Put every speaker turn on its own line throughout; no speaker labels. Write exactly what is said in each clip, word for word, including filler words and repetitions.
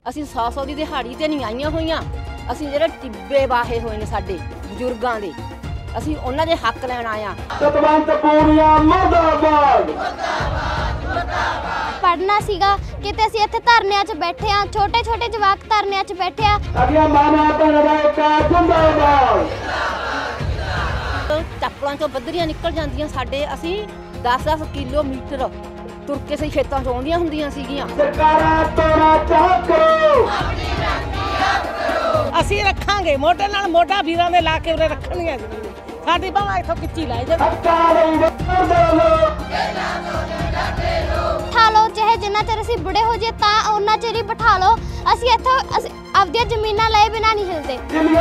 ਅਸੀਂ सौ सौ ਦੀ ਦਿਹਾੜੀ ਤੇ ਨਹੀਂ ਆਈਆਂ ਹੋਈਆਂ। ਅਸੀਂ ਜਿਹੜੇ ਟਿੱਬੇ ਵਾਹੇ ਹੋਏ ਨੇ ਸਾਡੇ ਬਜ਼ੁਰਗਾਂ ਦੇ, ਅਸੀਂ ਉਹਨਾਂ ਦੇ ਹੱਕ ਲੈਣ ਆਏ ਆ।
ਸਤਵੰਤ ਪੂਰੀਆ ਮੁਰਦਾਬਾਦ ਮੁਰਦਾਬਾਦ
ਮੁਰਦਾਬਾਦ। ਪੜਨਾ ਸੀਗਾ ਕਿਤੇ ਅਸੀਂ ਇੱਥੇ ਧਰਨਿਆਂ 'ਚ ਬੈਠੇ ਆ, ਛੋਟੇ ਛੋਟੇ ਜਵਾਕ ਧਰਨਿਆਂ 'ਚ ਬੈਠੇ ਆ।
ਅਗਿਆ ਮਾਨਾ ਭੈਣਾਂ ਦਾ ਏਕਾ ਜਿੰਦਾਬਾਦ।
ਚੱਪਲਾਂ ਚੋਂ ਬੱਦਰੀਆਂ ਨਿਕਲ ਜਾਂਦੀਆਂ ਸਾਡੇ, ਅਸੀਂ दस दस किलोमीटर ਤੁਰ ਕੇ ਸੇ ਖੇਤਾਂ 'ਚ ਆਉਂਦੀਆਂ ਹੁੰਦੀਆਂ ਸੀਗੀਆਂ।
ਸਰਕਾਰਾਂ ਤੋੜਾ ਚਾਹ ਕਰੋ,
ਅਸੀਂ ਰੱਖਾਂਗੇ ਮੋਢੇ ਨਾਲ ਮੋਢਾ ਵੀਰਾਂ ਦੇ ਲਾ ਕੇ ਉਰੇ ਰੱਖਣੀਆਂ ਜ਼ਮੀਨ। ਸਾਡੀ ਬਾਹਾਂ ਇੱਥੋਂ ਖਿੱਚੀ ਲੈ ਜਾ
ਬਿਠਾ ਲਓ, ਚਾਹੇ ਜਿੰਨਾ ਚਿਰ ਅਸੀਂ ਬੁੜੇ ਹੋ ਜਾਈਏ ਤਾਂ ਉਹਨਾਂ ਚਿਰ ਹੀ ਬਿਠਾ ਲਓ। ਅਸੀਂ ਇੱਥੋਂ ਆਪਦੀਆਂ ਜ਼ਮੀਨਾਂ ਲਏ ਬਿਨਾਂ ਨਹੀਂ ਹਿਲਦੇ।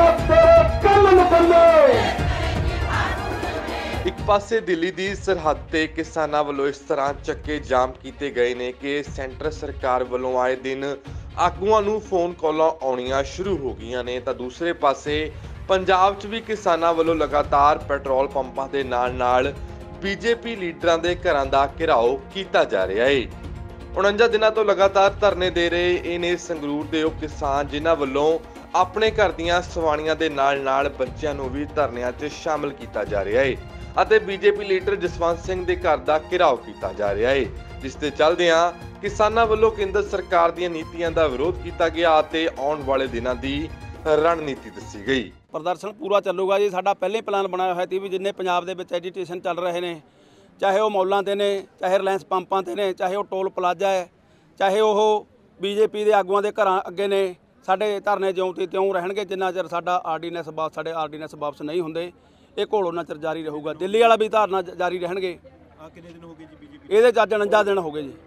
ਇੱਕ ਪਾਸੇ ਦਿੱਲੀ ਦੀ ਸਰਹੱਦ ਤੇ ਕਿਸਾਨਾਂ ਵੱਲੋਂ ਇਸ ਤਰ੍ਹਾਂ ਚੱਕੇ ਜਾਮ ਕੀਤੇ ਗਏ ਨੇ ਕਿ ਸੈਂਟਰ ਸਰਕਾਰ ਵੱਲੋਂ ਆਏ ਦਿਨ ਆਗੂਆਂ ਨੂੰ ਫੋਨ ਕਾਲਾਂ ਆਉਣੀਆਂ ਸ਼ੁਰੂ ਹੋ ਗਈਆਂ ਨੇ, ਤਾਂ ਦੂਸਰੇ ਪਾਸੇ ਪੰਜਾਬ 'ਚ ਵੀ ਕਿਸਾਨਾਂ ਵੱਲੋਂ ਲਗਾਤਾਰ ਪੈਟਰੋਲ ਪੰਪਾਂ ਦੇ ਨਾਲ-ਨਾਲ ਬੀਜੇਪੀ ਲੀਡਰਾਂ ਦੇ ਘਰਾਂ ਦਾ ਘਿਰਾਓ ਕੀਤਾ ਜਾ ਰਿਹਾ ਹੈ। ਉਣੰਜਾ ਦਿਨਾਂ ਤੋਂ ਲਗਾਤਾਰ ਧਰਨੇ ਦੇ ਰਹੇ ਇਹ ਨੇ ਸੰਗਰੂਰ ਦੇ ਉਹ ਕਿਸਾਨ ਜਿਨ੍ਹਾਂ ਵੱਲੋਂ ਆਪਣੇ ਘਰ ਦੀਆਂ ਸਵਾਣੀਆਂ ਦੇ ਨਾਲ-ਨਾਲ ਬੱਚਿਆਂ ਨੂੰ ਵੀ ਧਰਨਿਆਂ 'ਚ ਸ਼ਾਮਲ ਕੀਤਾ ਜਾ ਰਿਹਾ ਹੈ ਅਤੇ ਬੀਜੇਪੀ ਲੀਡਰ ਜਸਵੰਤ ਸਿੰਘ ਦੇ ਘਰ ਦਾ ਘਿਰਾਓ ਕੀਤਾ ਜਾ ਰਿਹਾ ਹੈ, ਜਿਸ ਦੇ ਚੱਲਦਿਆਂ ਕਿਸਾਨਾਂ ਵੱਲੋਂ ਕੇਂਦਰ ਸਰਕਾਰ ਦੀਆਂ ਨੀਤੀਆਂ ਦਾ ਵਿਰੋਧ ਕੀਤਾ ਗਿਆ ਅਤੇ ਆਉਣ ਵਾਲੇ ਦਿਨਾਂ ਦੀ ਰਣਨੀਤੀ ਦੱਸੀ ਗਈ।
ਪ੍ਰਦਰਸ਼ਨ ਪੂਰਾ ਚੱਲੂਗਾ ਜੀ। ਸਾਡਾ ਪਹਿਲੇ ਪਲਾਨ ਬਣਾਇਆ ਹੋਇਆ ਸੀ ਵੀ ਜਿੰਨੇ ਪੰਜਾਬ ਦੇ ਵਿੱਚ ਐਜੀਟੇਸ਼ਨ ਚੱਲ ਰਹੇ ਨੇ, ਚਾਹੇ ਉਹ ਮੌਲਾਂ ਤੇ ਨੇ, ਚਾਹੇ ਰਿਲਾਇੰਸ ਪੰਪਾਂ ਤੇ ਨੇ, ਚਾਹੇ ਉਹ ਟੋਲ ਪਲਾਜ਼ਾ ਹੈ, ਚਾਹੇ ਉਹ ਬੀਜੇਪੀ ਦੇ ਆਗੂਆਂ ਦੇ ਘਰਾਂ ਅੱਗੇ ਨੇ, ਸਾਡੇ ਧਰਨੇ ਜਿਉਂ ਤੇ ਤਿਉਂ ਰਹਿਣਗੇ ਜਿੰਨਾ ਚਿਰ ਸਾਡਾ ਆਰਡੀਨੈਂਸ ਵਾਪਸ ਸਾਡੇ ਆਰਡੀਨੈਂਸ ਵਾਪਸ ਨਹੀਂ ਹੁੰਦੇ। ਇਹ ਘੋਲ ਉਹਨਾਂ ਚਿਰ ਜਾਰੀ ਰਹੂਗਾ। ਦਿੱਲੀ ਵਾਲਾ ਵੀ ਧਰਨਾ ਜਾਰੀ ਰਹਿਣਗੇ।
ਆ ਕਿੰਨੇ ਦਿਨ ਹੋ ਗਏ ਜੀ ਬੀਜੇਪੀ?
ਇਹਦੇ 'ਚ ਅੱਜ ਉਣੰਜਾ ਦਿਨ ਹੋ ਗਏ ਜੀ।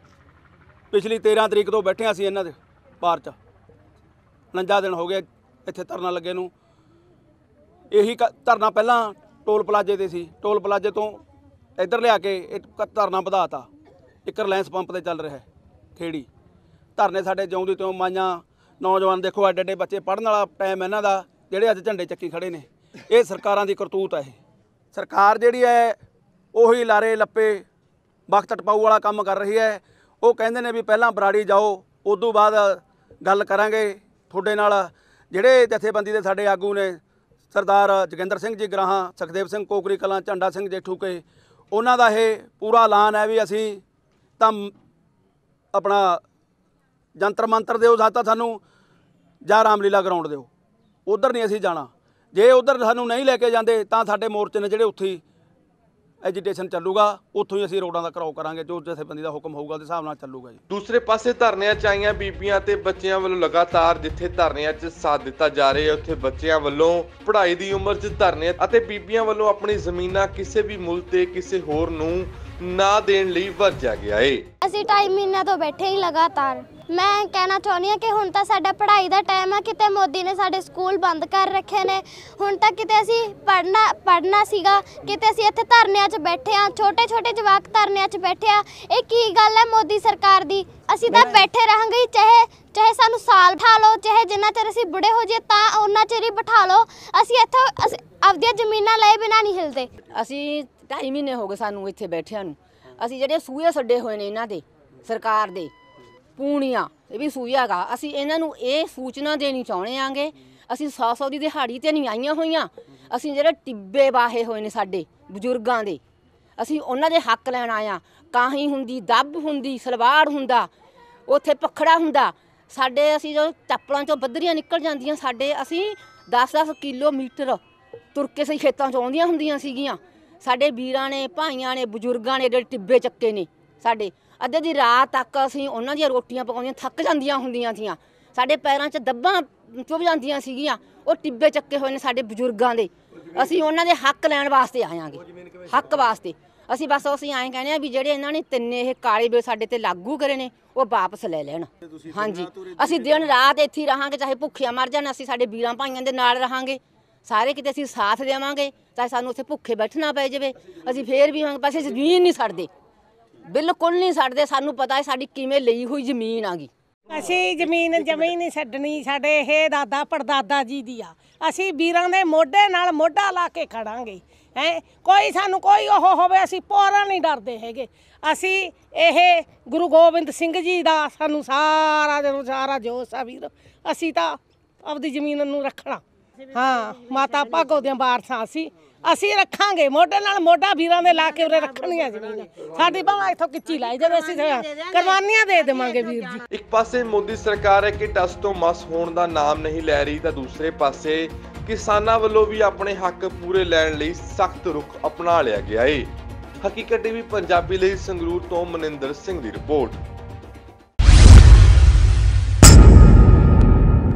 ਪਿਛਲੀ ਤੇਰ੍ਹਾਂ ਤਰੀਕ ਤੋਂ ਬੈਠੇ ਅਸੀਂ ਇਹਨਾਂ ਦੇ ਪਾਰ 'ਚ, ਉਣੰਜਾ ਦਿਨ ਹੋ ਗਏ ਇੱਥੇ ਧਰਨਾ ਲੱਗੇ ਨੂੰ। ਇਹੀ ਧਰਨਾ ਪਹਿਲਾਂ ਟੋਲ ਪਲਾਜ਼ੇ ਤੇ ਸੀ, ਟੋਲ ਪਲਾਜ਼ੇ ਤੋਂ ਇੱਧਰ ਲਿਆ ਕੇ ਇੱਕ ਧਰਨਾ ਵਧਾਤਾ, ਇੱਕ ਰਿਲਾਇੰਸ ਪੰਪ ਤੇ ਚੱਲ ਰਿਹਾ ਖੇੜੀ। ਧਰਨੇ ਸਾਡੇ ਜਿਉਂ ਦੀ ਤਿਉਂ ਮਾਈਆਂ ਨੌਜਵਾਨ ਦੇਖੋ ਐਡੇ ਐਡੇ ਬੱਚੇ ਪੜ੍ਹਨ ਵਾਲਾ ਟਾਈਮ ਇਹਨਾਂ ਦਾ, ਜਿਹੜੇ ਅੱਜ ਝੰਡੇ ਚੱਕੀ ਖੜੇ ਨੇ। ਇਹ ਸਰਕਾਰਾਂ ਦੀ ਕਰਤੂਤ ਹੈ। ਇਹ ਸਰਕਾਰ ਜਿਹੜੀ ਹੈ ਉਹੀ ਲਾਰੇ ਲੱਪੇ ਵਕਤ ਟਪਾਊ ਵਾਲਾ ਕੰਮ ਕਰ ਰਹੀ ਹੈ। ਉਹ ਕਹਿੰਦੇ ਨੇ ਵੀ ਪਹਿਲਾਂ ਬਰਾੜੀ ਜਾਓ, ਉਦੋਂ ਬਾਅਦ ਗੱਲ ਕਰਾਂਗੇ ਤੁਹਾਡੇ ਨਾਲ। ਜਿਹੜੇ ਜਥੇਬੰਦੀ ਦੇ ਸਾਡੇ ਆਗੂ ਨੇ ਸਰਦਾਰ ਜੋਗਿੰਦਰ ਸਿੰਘ ਜੀ ਗਰਾਹਾਂ, ਸੁਖਦੇਵ ਸਿੰਘ ਕੋਕਰੀ ਕਲਾਂ, ਝੰਡਾ ਸਿੰਘ ਜੇਠੂਕੇ, ਉਹਨਾਂ ਦਾ ਇਹ ਪੂਰਾ ਐਲਾਨ ਹੈ ਵੀ ਅਸੀਂ ਤਾਂ ਆਪਣਾ ਜੰਤਰ ਮੰਤਰ ਦਿਓ ਜਾਂ ਤਾਂ ਸਾਨੂੰ ਜਾਂ ਰਾਮਲੀਲਾ ਗਰਾਊਂਡ ਦਿਓ, ਉੱਧਰ ਨਹੀਂ ਅਸੀਂ ਜਾਣਾ। ਜੇ ਉੱਧਰ ਸਾਨੂੰ ਨਹੀਂ ਲੈ ਕੇ ਜਾਂਦੇ ਤਾਂ ਸਾਡੇ ਮੋਰਚੇ ਨੇ ਜਿਹੜੇ ਉੱਥੇ ਹੀ ਐਜੀਟੇਸ਼ਨ ਚੱਲੂਗਾ, ਉੱਥੋਂ ਹੀ ਅਸੀਂ ਰੋਡਾਂ ਦਾ ਘਰਾਓ ਕਰਾਂਗੇ। ਜੋ ਜਥੇਬੰਦੀ ਦਾ ਹੁਕਮ ਹੋਊਗਾ ਉਹਦੇ ਹਿਸਾਬ ਨਾਲ ਚੱਲੂਗਾ ਜੀ।
ਦੂਸਰੇ ਪਾਸੇ ਧਰਨਿਆਂ 'ਚ ਆਈਆਂ ਬੀਬੀਆਂ ਤੇ ਬੱਚਿਆਂ ਵੱਲੋਂ ਲਗਾਤਾਰ ਜਿੱਥੇ ਧਰਨਿਆਂ 'ਚ ਸਾਥ ਦਿੱਤਾ ਜਾ ਰਿਹਾ, ਉੱਥੇ ਬੱਚਿਆਂ ਵੱਲੋਂ ਪੜ੍ਹਾਈ ਦੀ ਉਮਰ 'ਚ ਧਰਨੇ ਅਤੇ ਬੀਬੀਆਂ ਵੱਲੋਂ ਆਪਣੀ ਜ਼ਮੀਨਾਂ ਕਿਸੇ ਵੀ ਮੁੱਲ ਤੇ ਕਿਸੇ ਹੋਰ ਨੂੰ ਨਾ ਦੇਣ ਲਈ ਵਰਜਿਆ ਗਿਆ ਏ।
ਅਸੀਂ ਢਾਈ ਮਹੀਨਿਆਂ ਤੋਂ ਬੈਠੇ ਹੀ ਲਗਾਤਾਰ। ਮੈਂ ਕਹਿਣਾ ਚਾਹੁੰਦੀ ਹਾਂ ਕਿ ਹੁਣ ਤਾਂ ਸਾਡਾ ਪੜ੍ਹਾਈ ਦਾ ਟਾਈਮ ਹੈ। ਕਿਤੇ ਮੋਦੀ ਨੇ ਸਾਡੇ ਸਕੂਲ ਬੰਦ ਕਰ ਰੱਖੇ ਨੇ। ਹੁਣ ਤਾਂ ਕਿਤੇ ਅਸੀਂ ਪੜ੍ਹਨਾ ਪੜ੍ਹਨਾ ਸੀਗਾ, ਕਿਤੇ ਅਸੀਂ ਇੱਥੇ ਧਰਨਿਆਂ 'ਚ ਬੈਠੇ ਹਾਂ, ਛੋਟੇ ਛੋਟੇ ਜਵਾਕ ਧਰਨਿਆਂ 'ਚ ਬੈਠੇ ਆ। ਇਹ ਕੀ ਗੱਲ ਹੈ ਮੋਦੀ ਸਰਕਾਰ ਦੀ? ਅਸੀਂ ਤਾਂ ਬੈਠੇ ਰਹਾਂਗੇ, ਚਾਹੇ ਚਾਹੇ ਸਾਨੂੰ ਸਾਲ ਬਿਠਾ ਲਓ, ਚਾਹੇ ਜਿੰਨਾ ਚਿਰ ਅਸੀਂ ਬੁੜੇ ਹੋ ਜਾਈਏ ਤਾਂ ਉਹਨਾਂ ਚਿਰ ਹੀ ਬਿਠਾ ਲਓ। ਅਸੀਂ ਇੱਥੋਂ ਅਸੀਂ ਆਪਦੀਆਂ ਜ਼ਮੀਨਾਂ ਲਏ ਬਿਨਾਂ ਨਹੀਂ ਹਿਲਦੇ।
ਅਸੀਂ ਢਾਈ ਮਹੀਨੇ ਹੋ ਗਏ ਸਾਨੂੰ ਇੱਥੇ ਬੈਠਿਆਂ ਨੂੰ। ਅਸੀਂ ਜਿਹੜੇ ਸੂਏ ਛੱਡੇ ਹੋਏ ਨੇ ਇਹਨਾਂ ਦੇ ਸਰਕਾਰ ਦੇ ਪੂਣੀਆਂ, ਇਹ ਵੀ ਸੂਈ ਹੈਗਾ। ਅਸੀਂ ਇਹਨਾਂ ਨੂੰ ਇਹ ਸੂਚਨਾ ਦੇਣੀ ਚਾਹੁੰਦੇ ਆਂਗੇ, ਅਸੀਂ ਸੌ ਸੌ ਦੀ ਦਿਹਾੜੀ ਤੇ ਨਹੀਂ ਆਈਆਂ ਹੋਈਆਂ। ਅਸੀਂ ਜਿਹੜੇ ਟਿੱਬੇ ਵਾਹੇ ਹੋਏ ਨੇ ਸਾਡੇ ਬਜ਼ੁਰਗਾਂ ਦੇ, ਅਸੀਂ ਉਹਨਾਂ ਦੇ ਹੱਕ ਲੈਣ ਆਏ ਆ। ਕਾਹੀ ਹੁੰਦੀ, ਦੱਬ ਹੁੰਦੀ, ਸਲਵਾੜ ਹੁੰਦਾ, ਉੱਥੇ ਪਖੜਾ ਹੁੰਦਾ ਸਾਡੇ। ਅਸੀਂ ਜੋ ਚੱਪਲਾਂ ਚੋਂ ਬੱਦਰੀਆਂ ਨਿਕਲ ਜਾਂਦੀਆਂ ਸਾਡੇ, ਅਸੀਂ ਦਸ ਦਸ ਕਿਲੋਮੀਟਰ ਤੁਰ ਕੇ ਸੇ ਖੇਤਾਂ 'ਚ ਆਉਂਦੀਆਂ ਹੁੰਦੀਆਂ ਸੀਗੀਆਂ। ਸਾਡੇ ਵੀਰਾਂ ਨੇ, ਭਾਈਆਂ ਨੇ, ਬਜ਼ੁਰਗਾਂ ਨੇ ਜਿਹੜੇ ਟਿੱਬੇ ਚੱਕੇ ਨੇ ਸਾਡੇ, ਅੱਧੇ ਦੀ ਰਾਤ ਤੱਕ ਅਸੀਂ ਉਹਨਾਂ ਦੀਆਂ ਰੋਟੀਆਂ ਪਕਾਉਂਦੀਆਂ ਥੱਕ ਜਾਂਦੀਆਂ ਹੁੰਦੀਆਂ ਸੀਆਂ। ਸਾਡੇ ਪੈਰਾਂ 'ਚ ਦੱਬਾਂ ਚੁੱਭ ਜਾਂਦੀਆਂ ਸੀਗੀਆਂ। ਉਹ ਟਿੱਬੇ ਚੱਕੇ ਹੋਏ ਨੇ ਸਾਡੇ ਬਜ਼ੁਰਗਾਂ ਦੇ। ਅਸੀਂ ਉਹਨਾਂ ਦੇ ਹੱਕ ਲੈਣ ਵਾਸਤੇ ਆਵਾਂਗੇ, ਹੱਕ ਵਾਸਤੇ। ਅਸੀਂ ਬਸ ਅਸੀਂ ਐਂ ਕਹਿੰਦੇ ਆ ਵੀ ਜਿਹੜੇ ਇਹਨਾਂ ਨੇ ਤਿੰਨੇ ਇਹ ਕਾਲੇ ਬਿੱਲ ਸਾਡੇ ਤੇ ਲਾਗੂ ਕਰੇ ਨੇ ਉਹ ਵਾਪਸ ਲੈ ਲੈਣ। ਹਾਂਜੀ, ਅਸੀਂ ਦਿਨ ਰਾਤ ਇੱਥੇ ਰਹਾਂਗੇ, ਚਾਹੇ ਭੁੱਖਿਆ ਮਰ ਜਾਣ। ਅਸੀਂ ਸਾਡੇ ਵੀਰਾਂ ਭਾਈਆਂ ਦੇ ਨਾਲ ਰਹਾਂਗੇ ਸਾਰੇ ਕਿਤੇ। ਅਸੀਂ ਸਾਥ ਦੇਵਾਂਗੇ, ਚਾਹੇ ਸਾਨੂੰ ਉੱਥੇ ਭੁੱਖੇ ਬੈਠਣਾ ਪੈ ਜਾਵੇ। ਅਸੀਂ ਫੇਰ ਵੀ ਹਾਂ, ਪਾਸੇ ਜ਼ਮੀਨ ਨਹੀਂ ਛੱਡਦੇ, ਬਿਲਕੁਲ ਨਹੀਂ ਛੱਡਦੇ। ਸਾਨੂੰ ਪਤਾ ਹੈ ਸਾਡੀ ਕਿਵੇਂ ਲਈ ਹੋਈ ਜ਼ਮੀਨ ਆ ਗਈ।
ਅਸੀਂ ਜ਼ਮੀਨ ਜਮੀ ਨਹੀਂ ਛੱਡਣੀ। ਸਾਡੇ ਇਹ ਦਾਦਾ ਪੜਦਾਦਾ ਜੀ ਦੀ ਆ। ਅਸੀਂ ਵੀਰਾਂ ਦੇ ਮੋਢੇ ਨਾਲ ਮੋਢਾ ਲਾ ਕੇ ਖੜਾਂਗੇ। ਹੈ ਕੋਈ ਸਾਨੂੰ ਕੋਈ ਉਹ ਹੋਵੇ, ਅਸੀਂ ਪੋਰਾ ਨਹੀਂ ਡਰਦੇ ਹੈਗੇ। ਅਸੀਂ ਇਹ ਗੁਰੂ ਗੋਬਿੰਦ ਸਿੰਘ ਜੀ ਦਾ ਸਾਨੂੰ ਸਾਰਾ ਜਦੋਂ ਸਾਰਾ ਜੋਸ਼ ਆ ਵੀਰ, ਅਸੀਂ ਤਾਂ ਆਪਦੀ ਜ਼ਮੀਨ ਨੂੰ ਰੱਖਣਾ। ਹਾਂ, ਮਾਤਾ ਭਾਗੋ ਦੀਆਂ ਵਾਰਸਾਂ ਅਸੀਂ ਅਸੀਂ ਰੱਖਾਂਗੇ, ਮੋਢੇ ਨਾਲ ਮੋਢਾ ਵੀਰਾਂ ਦੇ ਲਾ ਕੇ ਉਰੇ ਰੱਖਣੀਆਂ ਜ਼ਮੀਨ। ਸਾਡੀ ਭਾਵੇਂ ਇੱਥੋਂ ਕਿੱਚੀ ਲਾਈ ਜਾਵੇ, ਅਸੀਂ ਕੁਰਬਾਨੀਆਂ ਦੇ ਦੇਵਾਂਗੇ ਵੀਰ ਜੀ।
ਇੱਕ ਪਾਸੇ ਮੋਦੀ ਸਰਕਾਰ ਹੈ ਕਿ ਟਸ ਤੋਂ ਮਸ ਹੋਣ ਦਾ ਨਾਮ ਨਹੀਂ ਲੈ ਰਹੀ, ਤਾਂ ਦੂਸਰੇ ਪਾਸੇ ਕਿਸਾਨਾਂ ਵੱਲੋਂ ਵੀ ਆਪਣੇ ਹੱਕ ਪੂਰੇ ਲੈਣ ਲਈ ਸਖਤ ਰੁਖ ਅਪਣਾ ਲਿਆ ਗਿਆ ਏ। ਹਕੀਕਤ ਟੀਵੀ ਪੰਜਾਬੀ ਲਈ ਸੰਗਰੂਰ ਤੋਂ ਮਨਿੰਦਰ ਸਿੰਘ ਦੀ ਰਿਪੋਰਟ।